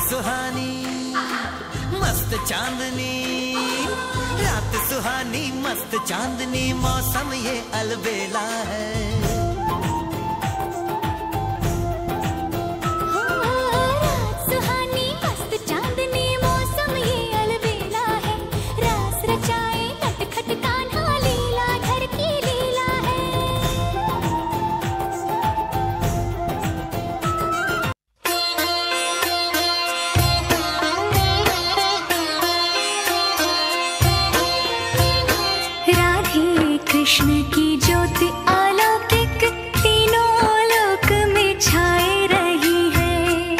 सुहानी मस्त चांदनी, रात सुहानी मस्त चांदनी, मौसम ये अलबेला है। कृष्ण की ज्योति अलौकिक तीनों लोक में छाए रही है।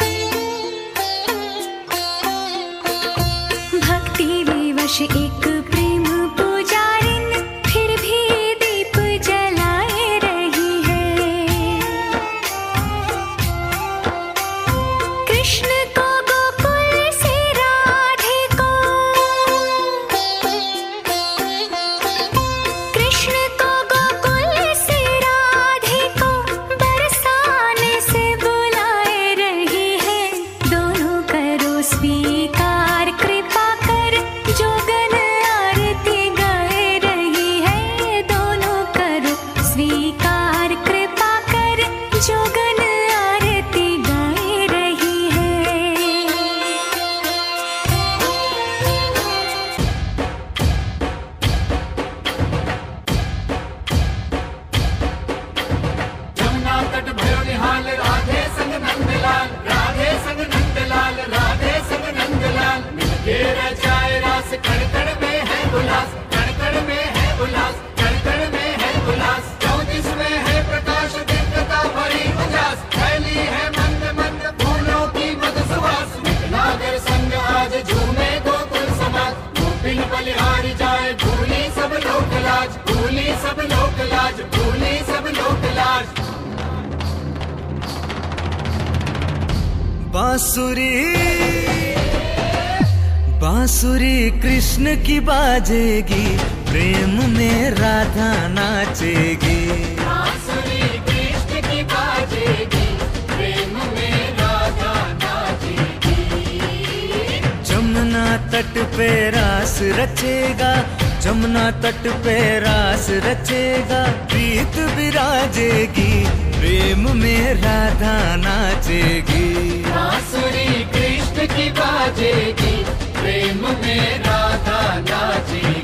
भक्ति विवश एक प्रेम पुजारिन फिर भी दीप जलाए रही है। कृष्ण को गोकुल से राधे को, कृष्ण को गोकुल से राधे को बरसाने से बुलाए रही है। दोनों करो स्वीकार कृपा कर जोगन आरती गाए रही है। दोनों करो स्वीकार कृपा कर जोगन आरती गाए रही है। जमुना तट भयो निहाल, राधे संग नंदलाल, राधे संग नंदलाल, राधे संग नंदलाल। मिलके रचाए रास, कण कण में है उल्लास, कण कण में है उल्लास, कण कण में है उल्लास। 34 में है प्रकाश, दिव्यता भरी उजास, फैली है मंद मंद फूलों की मद सुवास। नागर संग आज झूमे गोकुल समाज, गोपिन बलिहारी जाए भूली सब लोक लाज, भूली सब लोक लाज, भूली सब लोक लाज। बांसुरी बांसुरी कृष्ण की बाजेगी, प्रेम में राधा नाचेगी। बांसुरी कृष्ण की बाजेगी, प्रेम में राधा नाचेगी। जमुना तट पे रास रचेगा, जमुना तट पे रास रचेगा, प्रीत विराजेगी, प्रेम में राधा नाचेगी। बांसुरी कृष्ण की बाजेगी, प्रेम में राधा नाचेगी।